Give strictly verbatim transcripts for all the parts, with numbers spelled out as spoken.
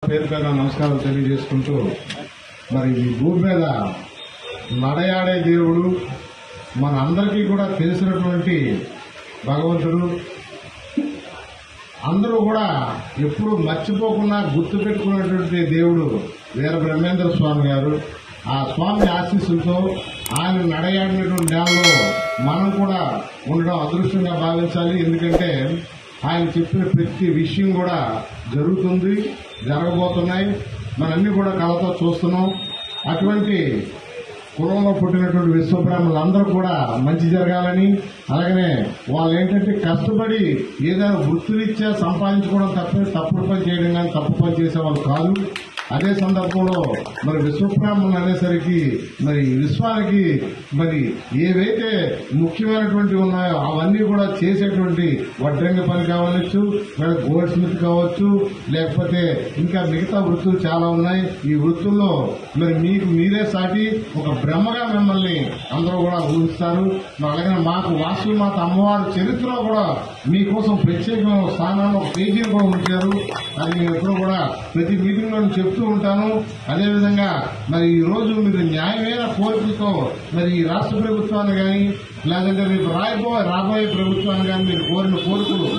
పేరు పేద నమస్కారాలు తెలియజేసుకుంటూ మరి ఈ భూమి మీద నడయాడే దేవుడు మన అందరికీ కూడా తెలిసినటువంటి భగవంతుడు అందరూ కూడా ఎప్పుడు మర్చిపోకుండా గుర్తుపెట్టుకున్నటువంటి దేవుడు వీర బ్రహ్మేంద్ర స్వామి గారు. ఆ స్వామి ఆశీస్సులతో ఆయన నడయాడినటువంటి నేలలో మనం కూడా ఉండడం అదృష్టంగా భావించాలి. ఎందుకంటే ఆయన చెప్పిన ప్రతి విషయం కూడా జరుగుతుంది, జరగబోతున్నాయి. మనన్నీ కూడా కళతో చూస్తున్నాం. అటువంటి కులంలో పుట్టినటువంటి విశ్వబ్రాహ్మణులందరూ కూడా మంచి జరగాలని, అలాగనే వాళ్ళు ఏంటంటే కష్టపడి ఏదైనా వృత్తిరీత్యా సంపాదించుకోవడం తప్పే తప్పుడు పని చేయడం కానీ తప్పు పని చేసేవాళ్ళు కాదు. అదే సందర్భంలో మరి విశ్వబ్రాహ్మణులు అనేసరికి మరి విశ్వానికి మరి ఏవైతే ముఖ్యమైనటువంటి ఉన్నాయో అవన్నీ కూడా చేసేటువంటి వడ్రంగి పని కావచ్చు, మరి గోల్డ్ స్మిత్ కావచ్చు, లేకపోతే ఇంకా మిగతా వృత్తులు చాలా ఉన్నాయి. ఈ వృత్తుల్లో మరి మీకు మీరే సాటి ఒక బ్రహ్మగా మిమ్మల్ని అందరూ కూడా ఊహిస్తారు. అలాగే మాకు వాసుమాత అమ్మవారి చరిత్రలో కూడా మీకోసం ప్రత్యేకమైన స్థానాన్ని ఒక పేజీని కూడా ఉంచారు. అది మేము ఎప్పుడూ కూడా ప్రతి మీటింగ్ లో చెప్తూ ఉంటాను. అదేవిధంగా మరి ఈ రోజు మీరు న్యాయమైన కోరికలతో మరి ఈ రాష్ట్ర ప్రభుత్వాన్ని కానీ లేదంటే రేపు రాయబోయే రాబోయే ప్రభుత్వాన్ని కానీ మీరు కోరిన కోరికలు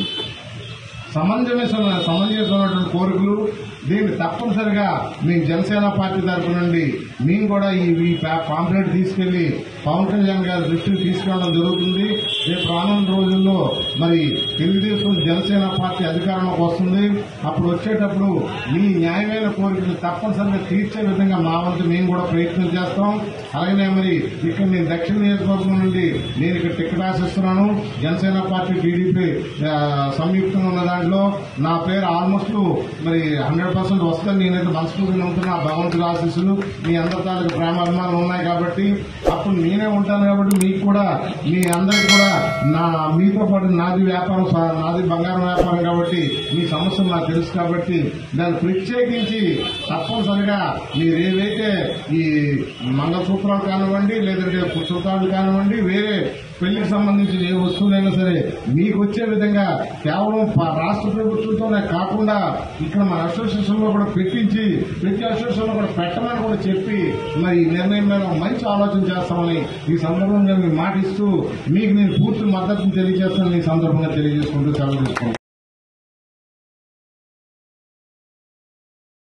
సమంజసమైన సమంజసమైనటువంటి కోరికలు. దీన్ని తప్పనిసరిగా మీ జనసేన పార్టీ తరఫు నుండి మేము కూడా ఈ పాంప్లెట్ తీసుకెళ్లి పవన్ కళ్యాణ్ గారి దృష్టికి తీసుకురావడం జరుగుతుంది. రేపు రానున్న రోజుల్లో మరి తెలుగుదేశం జనసేన పార్టీ అధికారంలోకి వస్తుంది. అప్పుడు వచ్చేటప్పుడు మీ న్యాయమైన కోరికలు తప్పనిసరిగా తీర్చే విధంగా మా వంతు మేము కూడా ప్రయత్నం చేస్తాం. అలాగనే మరి ఇక్కడ నేను దక్షిణ నియోజకవర్గం నుండి నేను ఇక్కడ టికెట్ ఆశిస్తున్నాను. జనసేన పార్టీ టీడీపీ సంయుక్తంగా ఉన్న దాంట్లో నా పేరు ఆల్మోస్ట్ మరి హండ్రెడ్ పర్సెంట్ వస్తుంది. నేనైతే మనస్ఫూర్తిగా నమ్ముతున్నా. భగవంతుడి ఆశీస్సులు మీ అందరి తాలూకు ప్రేమ అభిమానాలు ఉన్నాయి కాబట్టి అప్పుడు నేనే ఉంటాను. కాబట్టి మీకు కూడా మీ అందరికి కూడా నా మీతో పాటు నాది వ్యాపారం నాది బంగారం వ్యాపారం కాబట్టి మీ సమస్యలు నాకు తెలుసు కాబట్టి దాన్ని ప్రత్యేకించి తప్పనిసరిగా మీరు ఏవైతే ఈ మంగళసూత్రాలు కానివ్వండి, లేదంటే సూత్రాలు కానివ్వండి, వేరే పెళ్లికి సంబంధించిన ఏ వస్తువులైనా సరే మీకు వచ్చే విధంగా కేవలం రాష్ట్ర ప్రభుత్వంతోనే కాకుండా ఇక్కడ మన అసోసియేషన్ లో కూడా పెట్టించి ప్రతి అసోసియేషన్ లో కూడా పెట్టమని కూడా చెప్పి మరి ఈ నిర్ణయం మీద మంచి ఆలోచన చేస్తామని ఈ సందర్భంగా మీరు మాటిస్తూ మీకు నేను పూర్తి మద్దతును తెలియజేస్తానని ఈ సందర్భంగా తెలియజేసుకుంటూ సెలవు తీసుకుంటాను.